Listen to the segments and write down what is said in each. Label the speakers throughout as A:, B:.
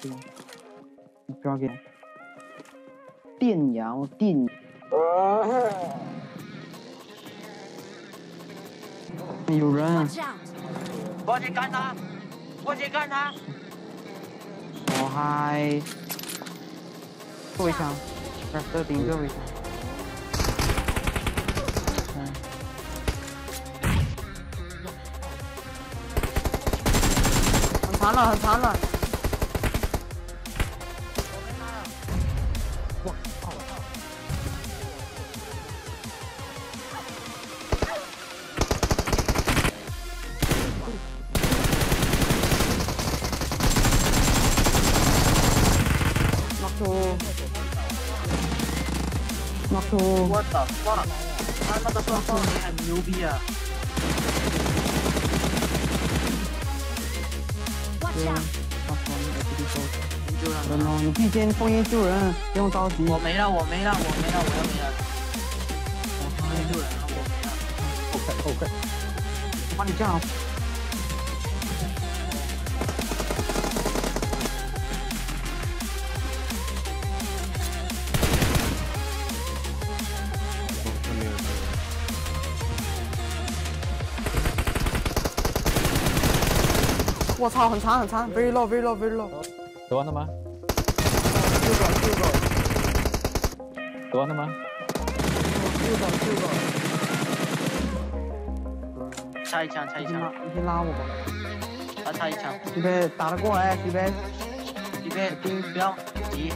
A: 对，你不要给电摇电。有人，
B: 过去干他！过去干他！
A: 我还后备箱，这顶这位箱。很残了，很残了。
C: 哇操！
A: knock two，
B: 我的妈！他那个双方也很牛逼啊！
A: 人哦，你可以先封印救人，不用着急。
B: 我没了，我要没了。我封印救人了，我没了。
C: OK，
A: 我把你这样。我操，很残，very low。
C: 得完了吗？
A: 六个。
C: 得完了吗？
A: 六个。
B: 插一枪。
A: 你先拉我吧。
B: 他插一枪。
A: 预备打得过来，预备
B: 盯标急。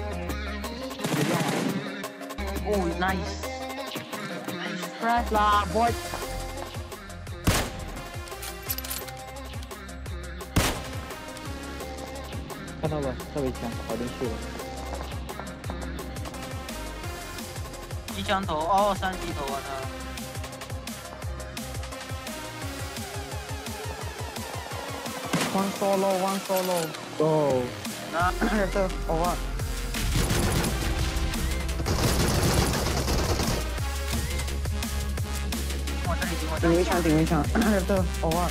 B: 哦 ，nice press 啦 ，boy。
C: 看到了，这位枪跑进去了。
B: 一枪头哦，3级头啊
A: 他。One solo。
C: Go。
B: 那
A: 这偶尔。
B: 我这里
A: 顶围墙，这偶尔。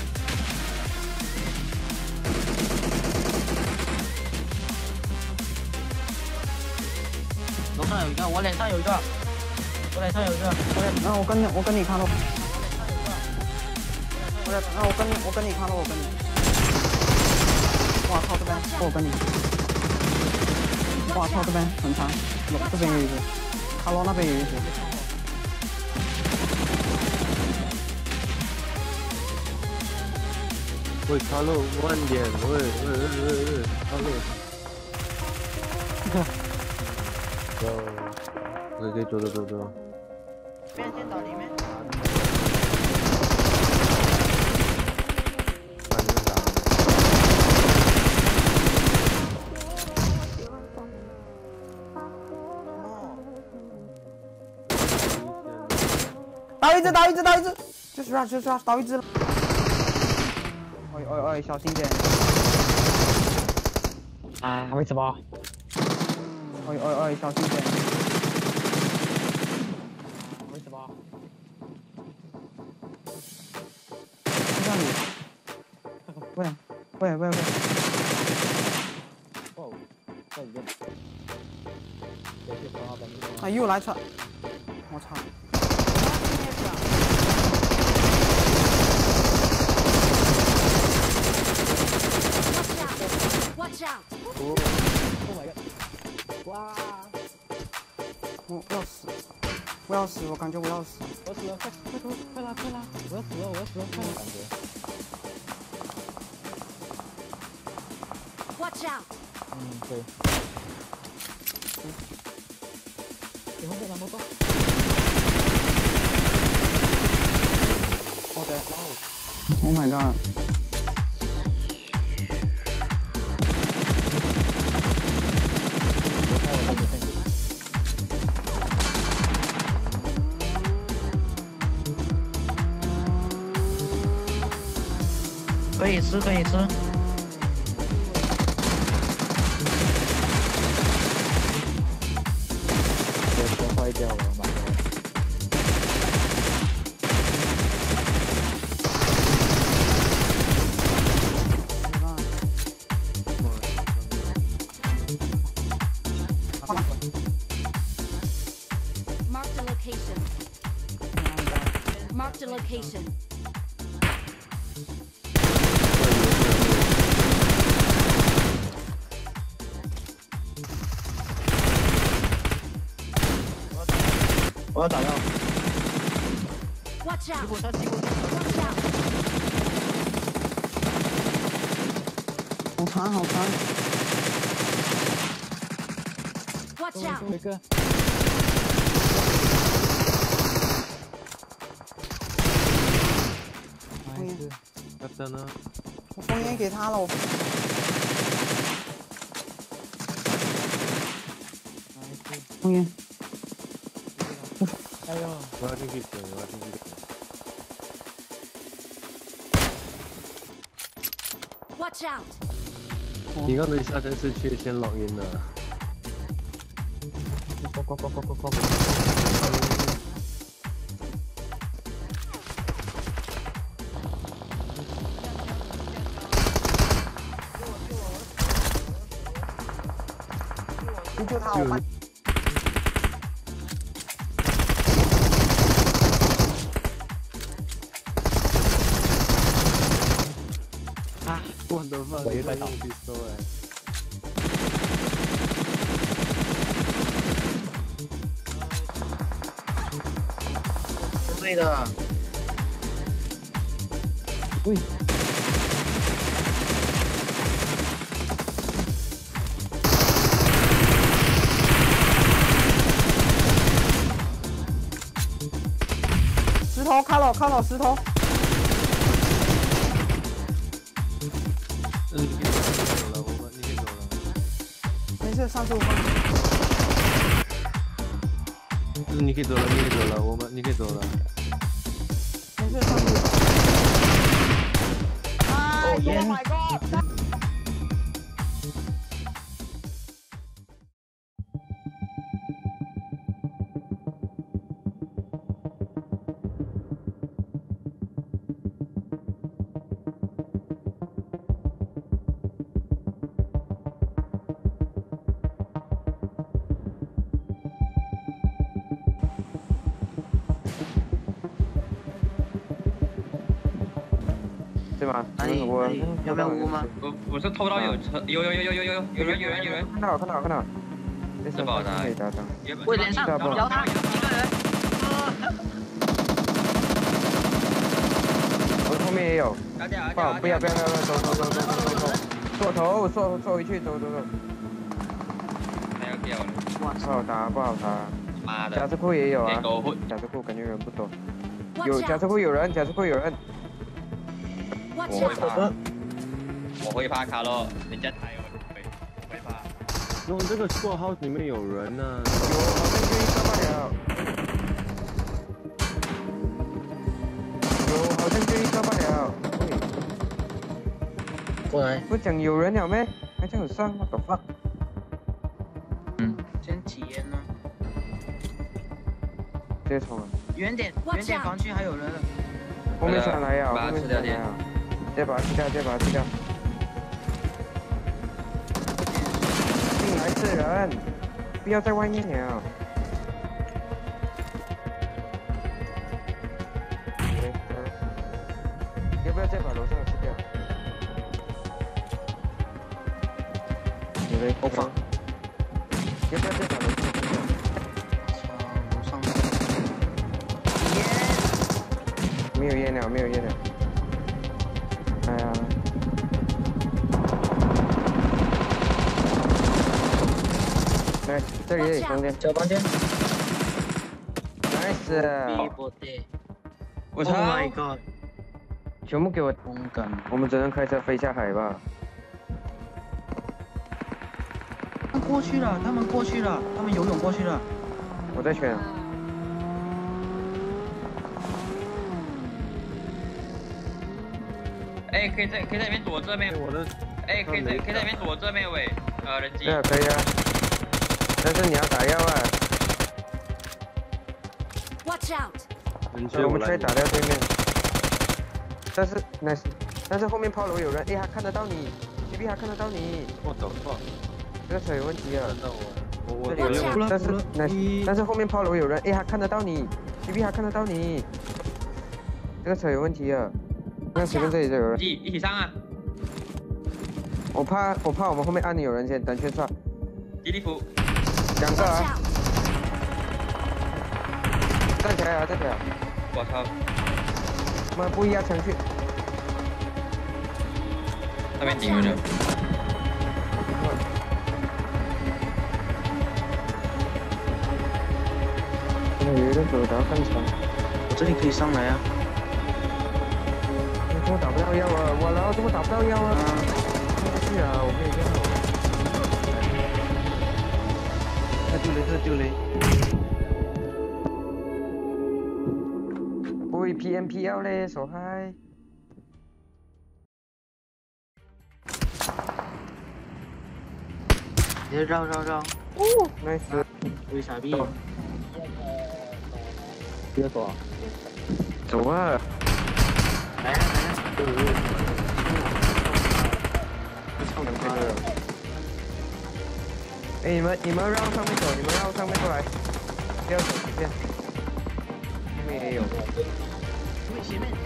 B: 楼上有一个，我脸上有一个。
A: 那我跟你看了。我跟你看了。哇操，这边我跟你。哇操，这边很长，这边有一个，卡罗那边有一个。
D: 喂，卡路慢点，喂，卡路。可以走。
B: 边先打里面。
A: 打一只，就是打一只。哎，小心点。
C: 啊，为什么？
A: 哎，小心点。
C: 为什么？
A: 让你。喂。
C: 哦，在里面。
A: 啊，又来车！我操！
C: Oh my god！ 哇！
A: 我要死！我感觉我要死！
C: 我死了！快拉！我要死了！快感觉。
E: Watch out！
C: 对。然后在拿摩托。
A: Oh my god！
B: 可以吃。
C: 我车坏掉了，妈的！
E: location.
B: 我要打药。
E: Watch
B: 击
E: out!
B: 过他，击过他。
E: Watch out!
A: 好长好长。
E: Watch
C: 最
E: out!
C: 后一个， nice，
D: 他在呢。
A: 我封烟给他了，我。
C: nice，
A: 封烟。
C: 哎呦，
D: 我要进去等，我要进去等。
E: Watch out!
D: 你刚才下车是去先log in 的。
A: 你救他，我把。
D: 我的妈！我又在打 pistol 哎。
B: 对的。
C: 喂，
A: 石头，看了石头。
D: 你可以走了，你可以走了。
A: 没事，35分。
D: 你可以走了，你可以走了，你可以走了。
A: 没事，35分。哎 ，Oh my god！ 对吧？
B: 哪里？
A: 我
B: 要不要屋吗？
F: 我是偷到有车，有人，
A: 看到，
F: 这宝的，
B: 我脸上摇他，一个人。
A: 我后面也有。不要，走，坐回去，走。
F: 没有掉了，
A: 不好打。
F: 妈的！
A: 甲子库也有啊，
F: 狗会，
A: 甲子库感觉人不多。
E: Watch
A: 有甲
E: out!
A: 子库有人。
E: Watch
F: 我会
E: out!
F: 怕，我会怕卡洛，人家抬我会怕。
D: 那这个绰号里面有人呢。
A: 好像就一个罢了。
B: 过来。
A: 不讲有人了咩？还这样上，what the fuck？
B: 先体验呢。
A: 直接冲了。
B: 远点防区还有人。
A: 后面上来呀，
F: 把它吃掉点。
A: 直接把它吃掉，进来是人，不要在外面了。要不要再把楼上的吃掉？
B: 我放。
A: 要不要再把楼上的吃掉？
B: 楼上。
A: 没有烟了。哎呀！来，这里中间，
B: 小房间。
A: nice。
F: 我操
B: ！Oh my god！
A: 全部给我，
B: 空感。
A: 我们只能开车飞下海吧。
B: 他们过去了，他们游泳过去了。
A: 我在选。
F: 哎，可以在里面躲这边，
D: 我的，
F: 哎，可以在里面躲这边喂，人机。
A: 对啊，可以啊。但是你要打药啊。
E: Watch out!
A: 我们可以打掉对面。但是 nice， 但是后面炮楼有人，哎，他看得到你 ，TB 他看得到你。
D: 我走错。
A: 这个车有问题啊。
D: 看到我。
A: 这里有人，但是 nice， 但是后面炮楼有人，哎，他看得到你 ，TB 他看得到你。 这个车有问题啊！那随便这里就有人。
F: 一起上啊！
A: 我怕我们后面按钮有人先，等圈上。
F: 吉利夫，
A: 2个
E: Watch
A: 啊！
E: out!
A: 站起来啊！站起来！
F: 我操！
A: 我们不一样程序。
F: 那边顶人了。
A: 现在有一个走道更长。
D: 我这里可以上来啊！
A: 怎么打不到药啊？我然后怎么打不到药啊？是啊，我跟你说。
D: 丢雷！
A: 喂 ，PMPL 咧，傻閪！
D: 你绕。
A: 哦，nice。
D: 为啥币？
C: 直接走啊！
A: 走啊！
D: 来啊！
A: 超能开的。哎，你们绕上面走，你们绕上面过来，不要走直线。后面也有。
D: 前面。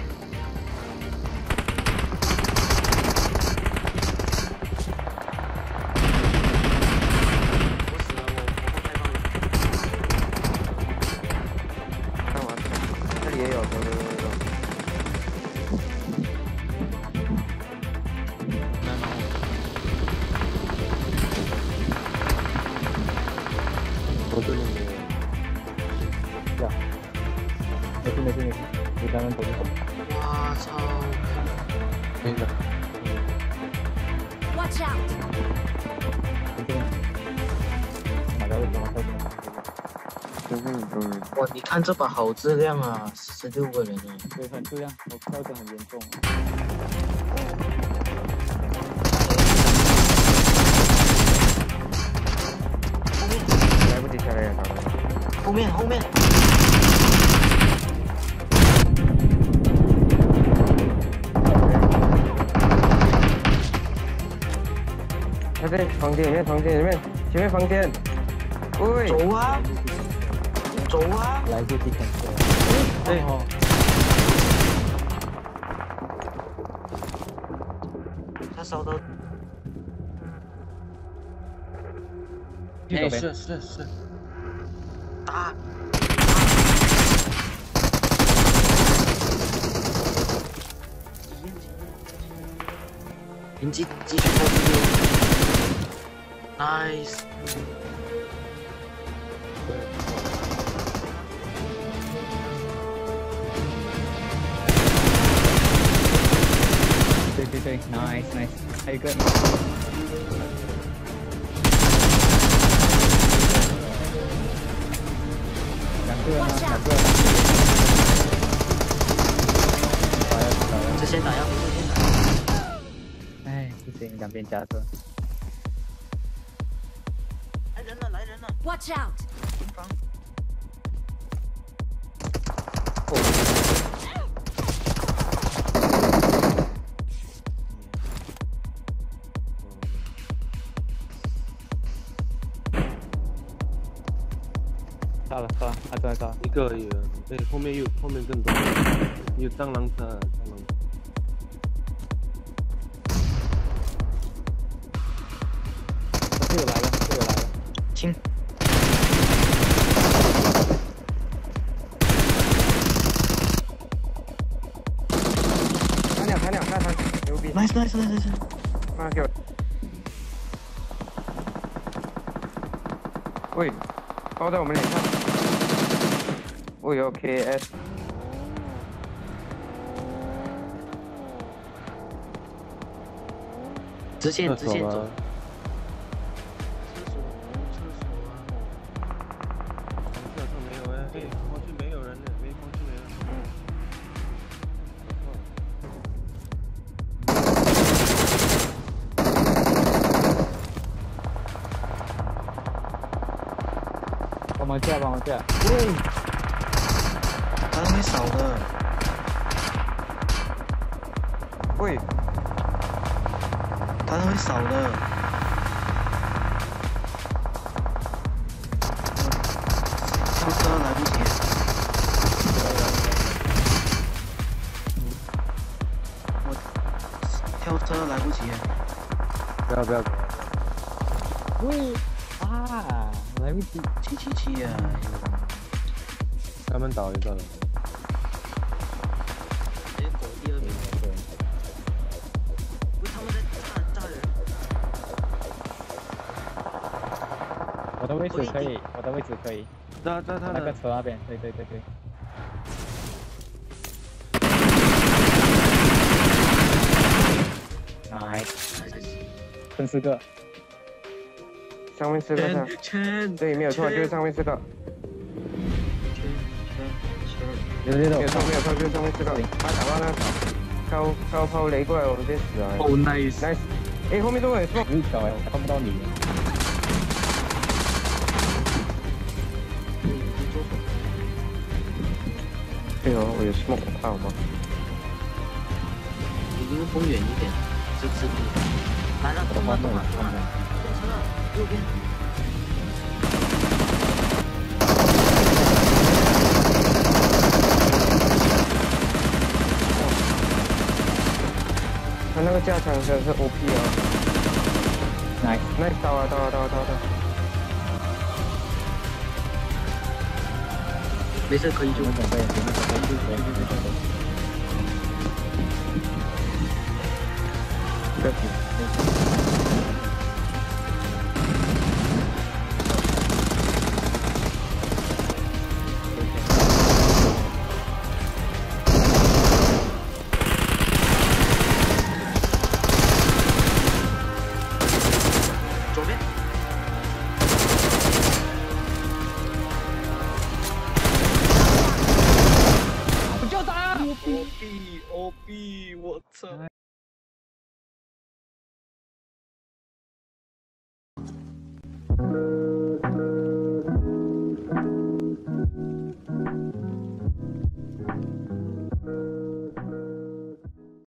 A: 看完，这里也有，走。
C: 我这里没有。呀，没事，你刚刚走就好。
D: 我操！
C: 没事。
E: Watch out!
C: 马上就走。
D: 哇，你看这把好质量啊，16个人呢。
C: 对，很质量，我跳得很严重。
A: 来不及下来呀，
D: 后面。
A: 他在房间里面，前面房间。喂，
D: 走啊！
C: 来自地肯车。
D: 对。他烧到。
F: 哎，
D: 是。打。你继续跑，nice。
C: 对 ，nice， 还有一个。两个人。
D: 这先打药。
C: 哎，不行，两边夹着。
D: 来人了
E: Watch out!
D: 前方。
C: 到了，对，
G: 一个而已了，后面更多，有蟑螂车，
C: 队友来了，
D: 亲。
A: 弹两，牛逼
D: ，nice，
A: 妈给我。喂，包在我们脸上。哦哟 ，KS。
D: 直线走。
C: 帮忙这。
D: 他会扫的。
A: 喂，
D: 他会扫的。出车来不及。
B: 跳车来不及。
D: 不要不要，
C: 喂啊，来不及。
B: 777啊！
G: 他们倒一个了。
B: 直接走第2名。喂，他们在炸人。
C: 我的位置可以，我的位置可以。
G: 在他
C: 那个
G: 的
C: 车那边，对。来，剩4个。
A: 上面4个是。
B: 圈。
A: 对，没有错，就是上面4个。
C: 有
A: 没有错，就是上面4个。他打到那高抛雷过来，我们直接死了。
B: Oh nice。
A: 哎，后面都有错。
C: 有一条哎，我看不到你。
A: 对哦，我有 smoke 到吗？
B: 你离风远一点，支持你。来了，动了，动车了，右边。
A: 他那个加强车是 OP 啊。nice， 到了。
B: 没事，可以救。
C: 准备。
B: 左边。
C: 不就打！
B: OB，我操！